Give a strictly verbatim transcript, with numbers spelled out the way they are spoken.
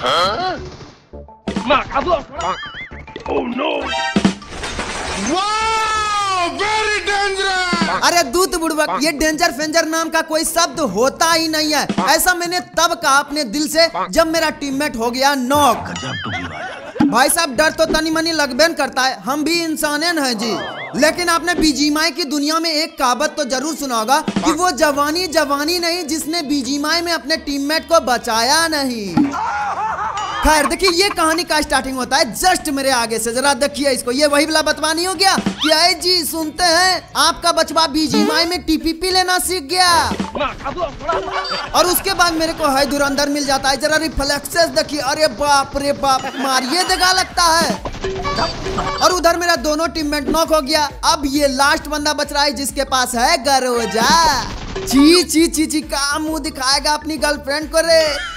अरे दूत बुड़बक, ये डेंजर फेंजर नाम का कोई शब्द होता ही नहीं है। ऐसा मैंने तब कहा अपने दिल से जब मेरा टीममेट हो गया नॉक। भाई साहब डर तो तनी मनी लगबे करता है, हम भी इंसानन हैं जी। लेकिन आपने बीजीमाई की दुनिया में एक कहावत तो जरूर सुना होगा कि वो जवानी जवानी नहीं जिसने बीजीमाई में अपने टीममेट को बचाया नहीं। खैर देखिए, ये कहानी का स्टार्टिंग होता है जस्ट मेरे आगे से, जरा देखिए इसको। ये वही वाला बचवा नहीं हो गया कि आए जी सुनते हैं आपका बचवा बीजीमाई में टीपीपी लेना सीख गया, और उसके बाद मेरे को है धुरंधर मिल जाता है। जरा रिफ्लेक्सेस देखिए, अरे बाप रे बाप, मारिए दगा लगता है। और उधर मेरा दोनों टीममेट नॉक हो गया। अब ये लास्ट बंदा बच रहा है जिसके पास है गरोजा। ची ची ची ची, का मुंह दिखाएगा अपनी गर्लफ्रेंड को रे।